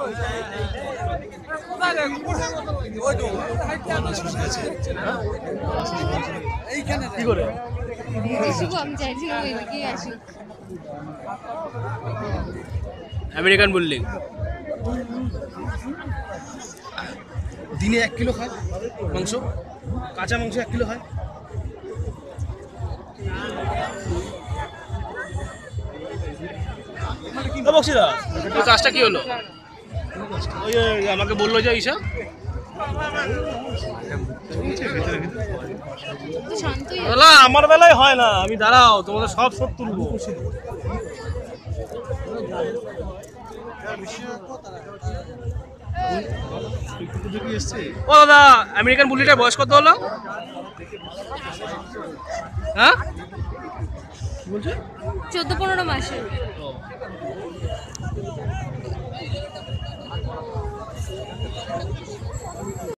কি করে আমেরিকান বুল্লিং দিনে 1 কিলো খায় মাংস, কাঁচা মাংস 1 কিলো হয়। বক্সিদা ওই কাজটা কি হলো? ওই আমাকে বললো যে ঈশা আমার বেলায় হয় না, আমি দাঁড়াও তোমাদের সব শোধ তুলবো। ও দাদা, আমেরিকান বুল্লিটার বয়স কত হলো? হ্যাঁ, 14-15 মাসের।